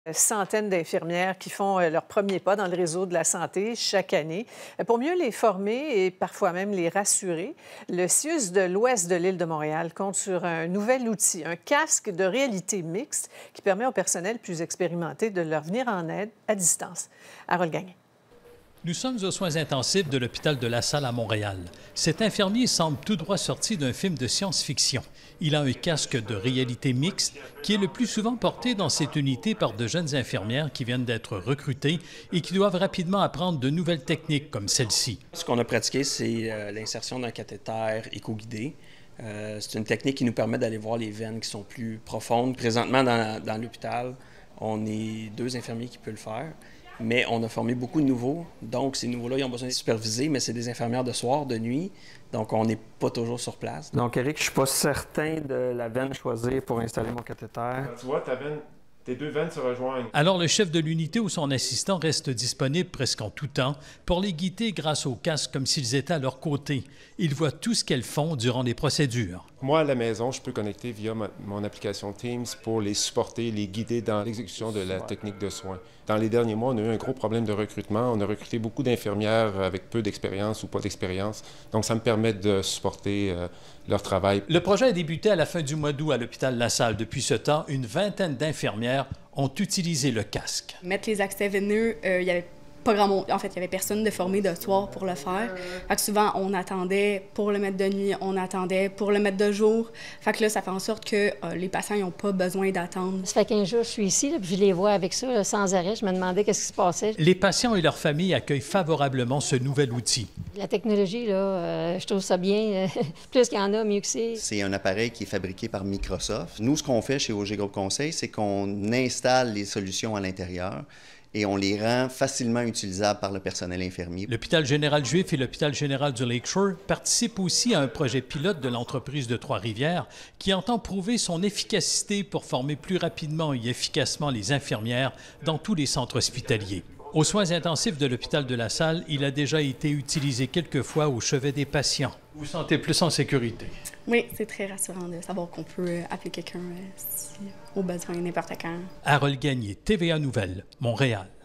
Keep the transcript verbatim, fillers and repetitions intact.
Centaines d'infirmières qui font leur premier pas dans le réseau de la santé chaque année. Pour mieux les former et parfois même les rassurer, le C I U S de l'Ouest de l'île de Montréal compte sur un nouvel outil, un casque de réalité mixte qui permet au personnel plus expérimenté de leur venir en aide à distance. Harold Gagné. Nous sommes aux soins intensifs de l'hôpital de La Salle à Montréal. Cet infirmier semble tout droit sorti d'un film de science-fiction. Il a un casque de réalité mixte qui est le plus souvent porté dans cette unité par de jeunes infirmières qui viennent d'être recrutées et qui doivent rapidement apprendre de nouvelles techniques comme celle-ci. Ce qu'on a pratiqué, c'est euh, l'insertion d'un cathéter éco-guidé. Euh, c'est une technique qui nous permet d'aller voir les veines qui sont plus profondes. Présentement, dans, dans l'hôpital, on est deux infirmiers qui peuvent le faire. Mais on a formé beaucoup de nouveaux, donc ces nouveaux-là, ils ont besoin d'être supervisés, mais c'est des infirmières de soir, de nuit, donc on n'est pas toujours sur place. Donc, Eric, je ne suis pas certain de la veine choisir pour installer mon cathéter. Tu vois, ta veine, tes deux veines se rejoignent. Alors, le chef de l'unité ou son assistant restent disponibles presque en tout temps pour les guider grâce au casque comme s'ils étaient à leur côté. Ils voient tout ce qu'elles font durant les procédures. Moi, à la maison, je peux connecter via ma, mon application Teams pour les supporter, les guider dans l'exécution de la technique de soins. Dans les derniers mois, on a eu un gros problème de recrutement. On a recruté beaucoup d'infirmières avec peu d'expérience ou pas d'expérience. Donc, ça me permet de supporter euh, leur travail. Le projet a débuté à la fin du mois d'août à l'hôpital La Salle. Depuis ce temps, une vingtaine d'infirmières ont utilisé le casque. Mettre les accès veineux, il euh, y avait pas grand monde. En fait, il n'y avait personne de formé de soir pour le faire. Fait que souvent, on attendait pour le mettre de nuit, on attendait pour le mettre de jour. Fait que là, ça fait en sorte que euh, les patients n'ont pas besoin d'attendre. Ça fait quinze jours que je suis ici, là, puis je les vois avec ça là, sans arrêt. Je me demandais qu'est-ce qui se passait. Les patients et leurs familles accueillent favorablement ce nouvel outil. La technologie, là, euh, je trouve ça bien. Plus qu'il y en a, mieux que c'est. C'est un appareil qui est fabriqué par Microsoft. Nous, ce qu'on fait chez O G Groupe Conseil, c'est qu'on installe les solutions à l'intérieur et on les rend facilement utilisables par le personnel infirmier. L'hôpital général juif et l'hôpital général du Lakeshore participent aussi à un projet pilote de l'entreprise de Trois-Rivières qui entend prouver son efficacité pour former plus rapidement et efficacement les infirmières dans tous les centres hospitaliers. Aux soins intensifs de l'hôpital de La Salle, il a déjà été utilisé quelques fois au chevet des patients. Vous vous sentez plus en sécurité? Oui, c'est très rassurant de savoir qu'on peut appeler quelqu'un euh, si au besoin, n'importe quand. Harold Gagné, T V A Nouvelles, Montréal.